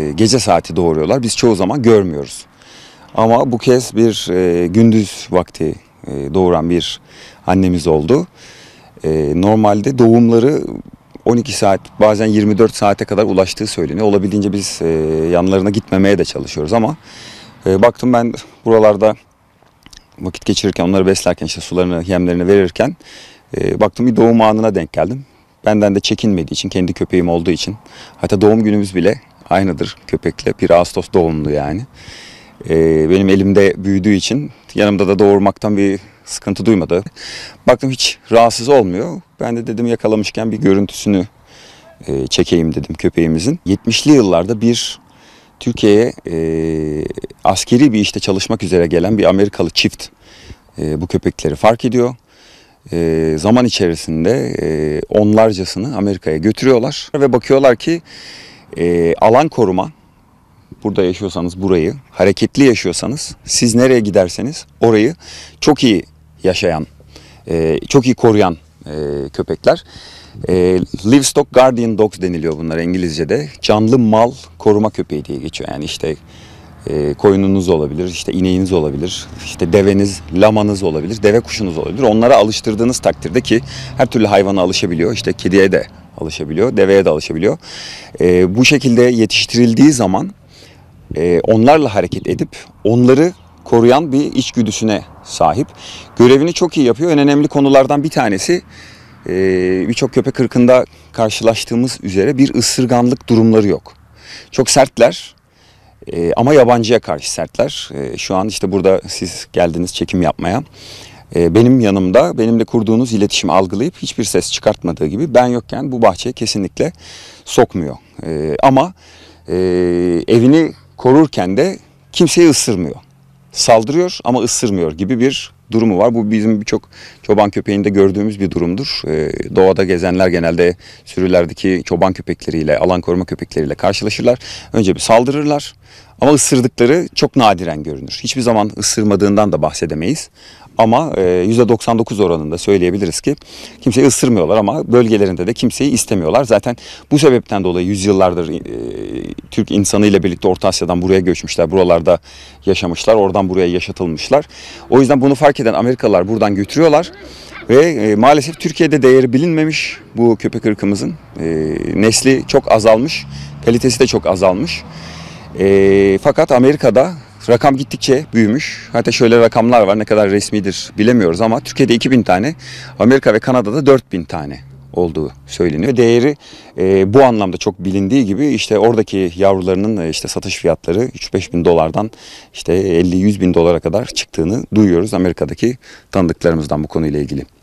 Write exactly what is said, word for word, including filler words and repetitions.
gece saati doğuruyorlar. Biz çoğu zaman görmüyoruz. Ama bu kez bir e, gündüz vakti e, doğuran bir annemiz oldu. E, normalde doğumları on iki saat, bazen yirmi dört saate kadar ulaştığı söyleniyor. Olabildiğince biz e, yanlarına gitmemeye de çalışıyoruz ama e, baktım ben buralarda vakit geçirirken, onları beslerken, işte sularını, yemlerini verirken e, baktım bir doğum anına denk geldim. Benden de çekinmediği için, kendi köpeğim olduğu için, hatta doğum günümüz bile aynıdır köpekle. bir Ağustos doğumlu yani. E, benim elimde büyüdüğü için yanımda da doğurmaktan bir sıkıntı duymadı. Baktım hiç rahatsız olmuyor. Ben de dedim yakalamışken bir görüntüsünü e, çekeyim dedim köpeğimizin. yetmişli yıllarda bir Türkiye'ye e, askeri bir işte çalışmak üzere gelen bir Amerikalı çift e, bu köpekleri fark ediyor. E, zaman içerisinde e, onlarcasını Amerika'ya götürüyorlar ve bakıyorlar ki e, alan koruma, burada yaşıyorsanız burayı, hareketli yaşıyorsanız siz nereye giderseniz orayı çok iyi yaşayan, e, çok iyi koruyan e, köpekler. E, Livestock Guardian Dogs deniliyor bunlara İngilizce'de. Canlı mal koruma köpeği diye geçiyor. Yani işte e, koyununuz olabilir, işte ineğiniz olabilir, işte deveniz, lamanız olabilir, deve kuşunuz olabilir. Onlara alıştırdığınız takdirde, ki her türlü hayvana alışabiliyor, işte kediye de alışabiliyor, deveye de alışabiliyor. E, bu şekilde yetiştirildiği zaman e, onlarla hareket edip onları koruyan bir içgüdüsüne sahip. Görevini çok iyi yapıyor. En önemli konulardan bir tanesi, Ee, birçok köpek ırkında karşılaştığımız üzere bir ısırganlık durumları yok. Çok sertler ee, ama yabancıya karşı sertler. Ee, şu an işte burada siz geldiniz çekim yapmaya. Ee, benim yanımda benimle kurduğunuz iletişimi algılayıp hiçbir ses çıkartmadığı gibi ben yokken bu bahçeye kesinlikle sokmuyor. Ee, ama e, evini korurken de kimseyi ısırmıyor. Saldırıyor ama ısırmıyor gibi bir durumu var. Bu bizim birçok çoban köpeğinde gördüğümüz bir durumdur. Ee, doğada gezenler genelde sürülerdeki çoban köpekleriyle, alan koruma köpekleriyle karşılaşırlar. Önce bir saldırırlar ama ısırdıkları çok nadiren görünür. Hiçbir zaman ısırmadığından da bahsedemeyiz. Ama yüzde doksan dokuz oranında söyleyebiliriz ki kimseyi ısırmıyorlar ama bölgelerinde de kimseyi istemiyorlar. Zaten bu sebepten dolayı yüzyıllardır e, Türk insanıyla birlikte Orta Asya'dan buraya göçmüşler. Buralarda yaşamışlar, oradan buraya yaşatılmışlar. O yüzden bunu fark eden Amerikalılar buradan götürüyorlar. Ve e, maalesef Türkiye'de değeri bilinmemiş bu köpek ırkımızın. E, nesli çok azalmış, kalitesi de çok azalmış. E, fakat Amerika'da rakam gittikçe büyümüş. Hatta şöyle rakamlar var, ne kadar resmidir bilemiyoruz ama Türkiye'de iki bin tane, Amerika ve Kanada'da dört bin tane olduğu söyleniyor. Değeri e, bu anlamda çok bilindiği gibi işte oradaki yavrularının işte satış fiyatları üç beş bin dolardan işte elli yüz bin dolara kadar çıktığını duyuyoruz Amerika'daki tanıdıklarımızdan bu konuyla ilgili.